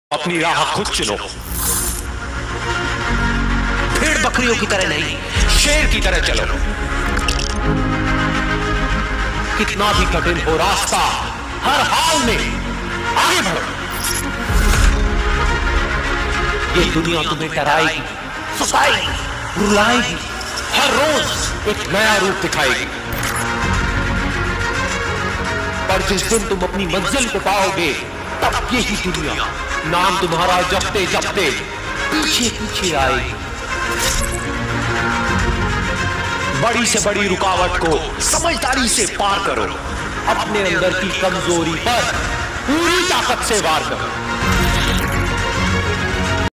अपनी राह खुद चुनो। भेड़ बकरियों की तरह नहीं, शेर की तरह चलो। कितना भी कठिन हो रास्ता, हर हाल में आगे बढ़ो। ये दुनिया तुम्हें डराएगी, सताएगी, रुलाएगी, हर रोज एक नया रूप दिखाएगी। पर जिस दिन तुम अपनी मंजिल को पाओगे, तब यही दुनिया नाम तुम्हारा जपते जपते पीछे पीछे आएगी। बड़ी से बड़ी रुकावट को समझदारी से पार करो। अपने अंदर की कमजोरी पर पूरी ताकत से वार करो।